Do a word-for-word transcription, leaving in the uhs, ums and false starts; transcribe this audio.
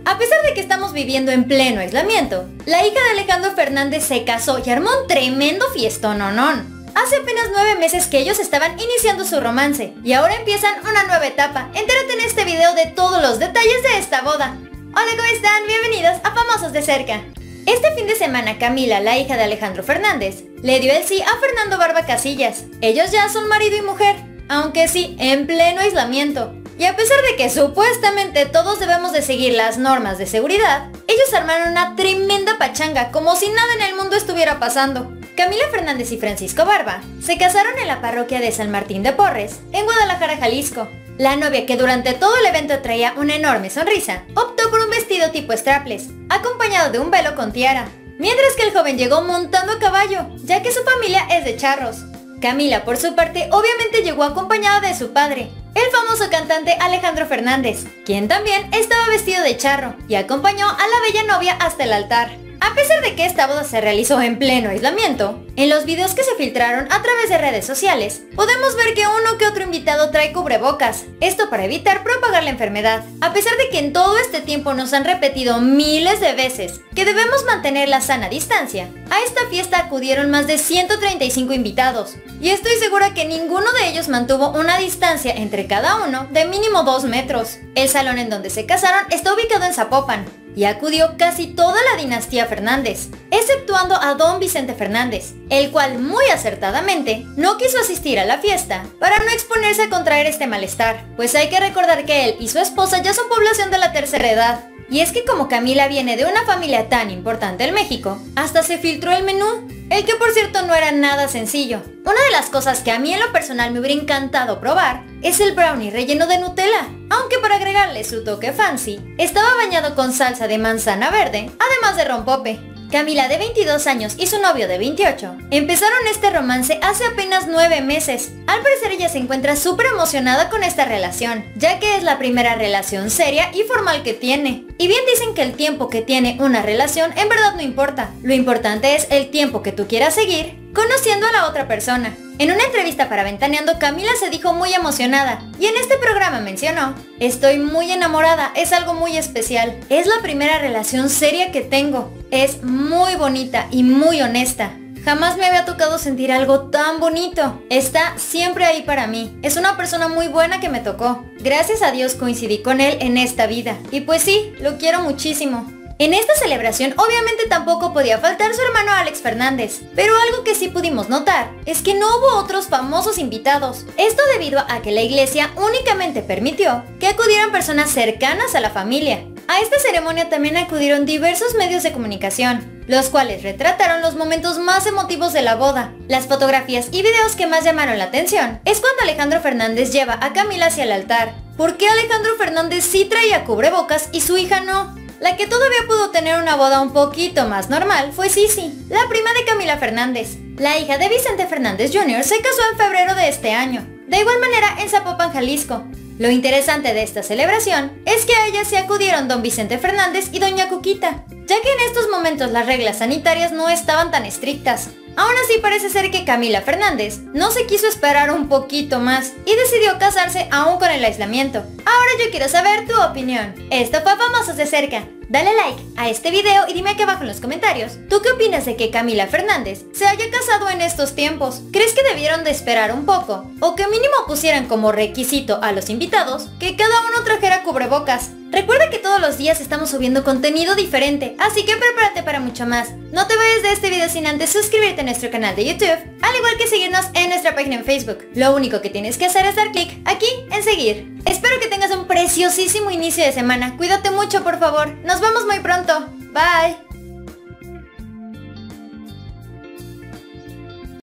A pesar de que estamos viviendo en pleno aislamiento, la hija de Alejandro Fernández se casó y armó un tremendo fiestón, nonón. Hace apenas nueve meses que ellos estaban iniciando su romance y ahora empiezan una nueva etapa. Entérate en este video de todos los detalles de esta boda. Hola, ¿cómo están? Bienvenidos a Famosos de Cerca. Este fin de semana Camila, la hija de Alejandro Fernández, le dio el sí a Fernando Barba Casillas. Ellos ya son marido y mujer, aunque sí, en pleno aislamiento. Y a pesar de que supuestamente todos debemos de seguir las normas de seguridad, ellos armaron una tremenda pachanga como si nada en el mundo estuviera pasando. Camila Fernández y Francisco Barba se casaron en la parroquia de San Martín de Porres, en Guadalajara, Jalisco. La novia, que durante todo el evento traía una enorme sonrisa, optó por un vestido tipo strapless, acompañado de un velo con tiara, mientras que el joven llegó montando a caballo, ya que su familia es de charros. Camila, por su parte, obviamente llegó acompañada de su padre, el famoso cantante Alejandro Fernández, quien también estaba vestido de charro y acompañó a la bella novia hasta el altar. A pesar de que esta boda se realizó en pleno aislamiento, en los videos que se filtraron a través de redes sociales, podemos ver que uno que otro invitado trae cubrebocas, esto para evitar propagar la enfermedad. A pesar de que en todo este tiempo nos han repetido miles de veces que debemos mantener la sana distancia, a esta fiesta acudieron más de ciento treinta y cinco invitados, y estoy segura que ninguno de ellos mantuvo una distancia entre cada uno de mínimo dos metros. El salón en donde se casaron está ubicado en Zapopan, y acudió casi toda la dinastía Fernández, exceptuando a don Vicente Fernández, el cual muy acertadamente no quiso asistir a la fiesta para no exponerse a contraer este malestar, pues hay que recordar que él y su esposa ya son población de la tercera edad. Y es que como Camila viene de una familia tan importante en México, hasta se filtró el menú, el que por cierto no era nada sencillo. Una de las cosas que a mí en lo personal me hubiera encantado probar es el brownie relleno de Nutella, aunque para agregarle su toque fancy, estaba bañado con salsa de manzana verde, además de rompope. Camila, de veintidós años, y su novio de veintiocho empezaron este romance hace apenas nueve meses. Al parecer ella se encuentra súper emocionada con esta relación, ya que es la primera relación seria y formal que tiene. Y bien dicen que el tiempo que tiene una relación en verdad no importa, lo importante es el tiempo que tú quieras seguir conociendo a la otra persona. En una entrevista para Ventaneando, Camila se dijo muy emocionada y en este programa mencionó: estoy muy enamorada, es algo muy especial, es la primera relación seria que tengo, es muy bonita y muy honesta. Jamás me había tocado sentir algo tan bonito. Está siempre ahí para mí. Es una persona muy buena que me tocó. Gracias a Dios coincidí con él en esta vida. Y pues sí, lo quiero muchísimo. En esta celebración obviamente tampoco podía faltar su hermano Alex Fernández, pero algo que sí pudimos notar es que no hubo otros famosos invitados. Esto debido a que la iglesia únicamente permitió que acudieran personas cercanas a la familia. A esta ceremonia también acudieron diversos medios de comunicación, los cuales retrataron los momentos más emotivos de la boda. Las fotografías y videos que más llamaron la atención es cuando Alejandro Fernández lleva a Camila hacia el altar. ¿Por qué Alejandro Fernández sí traía cubrebocas y su hija no? La que todavía pudo tener una boda un poquito más normal fue Sisi, la prima de Camila Fernández. La hija de Vicente Fernández junior se casó en febrero de este año, de igual manera en Zapopan, Jalisco. Lo interesante de esta celebración es que a ella se acudieron don Vicente Fernández y doña Cuquita, ya que en estos momentos las reglas sanitarias no estaban tan estrictas. Aún así parece ser que Camila Fernández no se quiso esperar un poquito más y decidió casarse aún con el aislamiento. Ahora yo quiero saber tu opinión. Esto fue Famosos de Cerca. Dale like a este video y dime aquí abajo en los comentarios, ¿tú qué opinas de que Camila Fernández se haya casado en estos tiempos? ¿Crees que debieron de esperar un poco? ¿O que mínimo pusieran como requisito a los invitados que cada uno trajera cubrebocas? Recuerda que todos los días estamos subiendo contenido diferente, así que prepárate para mucho más. No te vayas de este video sin antes suscribirte a nuestro canal de YouTube, al igual que seguirnos en nuestra página en Facebook. Lo único que tienes que hacer es dar clic aquí en seguir. Espero que tengas un preciosísimo inicio de semana. Cuídate mucho, por favor. Nos vemos muy pronto. Bye.